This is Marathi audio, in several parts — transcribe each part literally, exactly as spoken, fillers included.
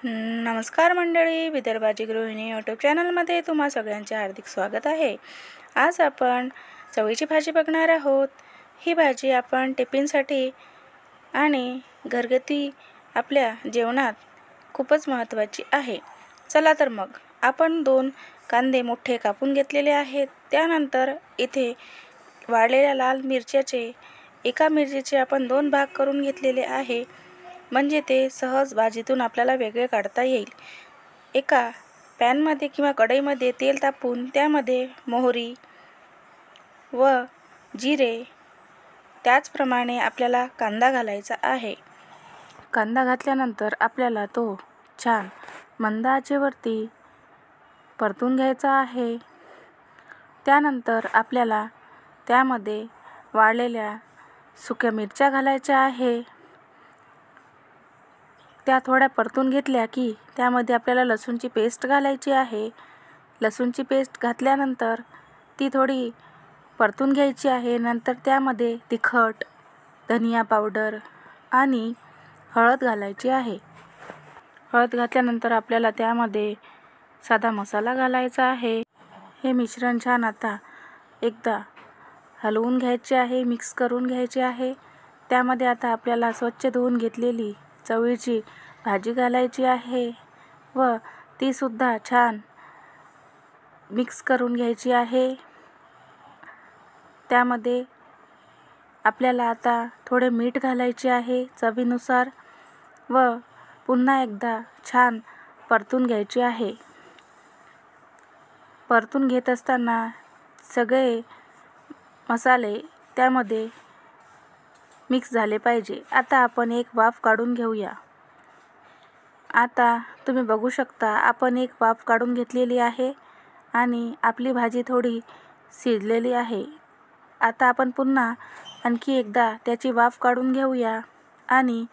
नमस्कार मंडळी, विदर्भाची गृहिणी यूट्यूब चॅनलमध्ये तुम्हा सगळ्यांचे हार्दिक स्वागत आहे। आज आपण चवळीची भाजी बघणार आहोत। ही भाजी आपण टिफिनसाठी आणि घरगुती आपल्या जेवणात खूपच महत्त्वाची आहे। चला तर मग आपण दोन कांदे मोठे कापून घेतलेले आहेत। त्यानंतर इथे वाळलेल्या लाल मिरच्याचे एका मिरचीचे आपण दोन भाग करून घेतलेले आहे, म्हणजे ते सहज भाजीतून आपल्याला वेगळे काढता येईल। एका पॅनमध्ये किंवा कढईमध्ये तेल तापवून त्यामध्ये मोहरी व जिरे, त्याचप्रमाणे आपल्याला कांदा घालायचा आहे। कांदा घातल्यानंतर आपल्याला तो छान मंद आचेवरती परतून घ्यायचा आहे। त्यानंतर आपल्याला त्यामध्ये वाळलेल्या सुक्या मिरच्या घालायच्या आहे। त्या थोड्या परतून घेतल्या की त्यामध्ये आपल्याला लसूणची पेस्ट घालायची आहे। लसूणची पेस्ट घातल्यानंतर ती थोडी परतून घ्यायची आहे। नंतर त्यामध्ये तिखट, धनिया पावडर आणि हळद घालायची आहे। हळद घातल्यानंतर आपल्याला त्यामध्ये साधा मसाला घालायचा आहे। हे मिश्रण छान आता एकदा हलवून घ्यायचे आहे, मिक्स करून घ्यायचे आहे। त्यामध्ये आता आपल्याला स्वच्छ धुवून घेतलेली चवळीची भाजी घालायची आहे व ती सुद्धा छान मिक्स करून घ्यायची आहे। त्यामध्ये आपल्याला आता थोडे मीठ घालायचे आहे चवीनुसार व पुन्हा एकदा छान परतून घ्यायचे आहे। परतून घेत असताना सगळे मसाले त्यामध्ये मिक्स झाले पाहिजे। आता आपण एक वाफ काढून घेऊया। आता तुम्ही बघू शकता आपण एक वाफ काढून घेतलेली आहे आणि आपली भाजी थोडी शिजलेली आहे। आता आपण पुन्हा आणखी एकदा त्याची वाफ काढून घेऊया आणि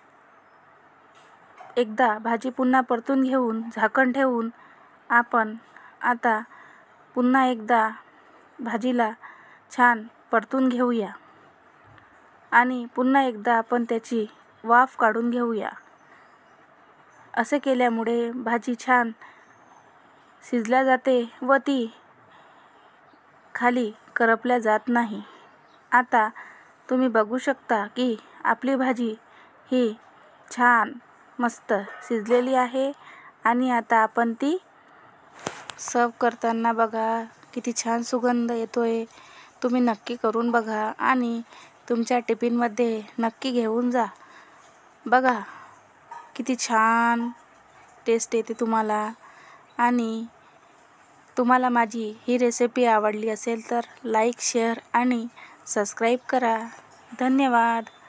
एकदा भाजी पुन्हा परतून घेऊन झाकण ठेवून आपण आता पुन्हा एकदा भाजीला छान परतून घेऊया आणि पुन्हा एकदा आपण त्याची वाफ काढून घेऊया। असे केल्यामुळे भाजी छान शिजल्या जाते व ती खाली करपल्या जात नाही। आता तुम्ही बघू शकता की आपली भाजी ही छान मस्त शिजलेली आहे आणि आता आपण ती सर्व करताना बघा किती छान सुगंध येतोय। तुम्ही नक्की करून बघा आणि तुमच्या टिफिनमध्ये नक्की घेऊन जा। बघा किती छान टेस्ट येते तुम्हाला। आणि तुम्हाला माझी ही रेसिपी आवडली असेल तर लाईक, शेअर आणि सबस्क्राईब करा। धन्यवाद।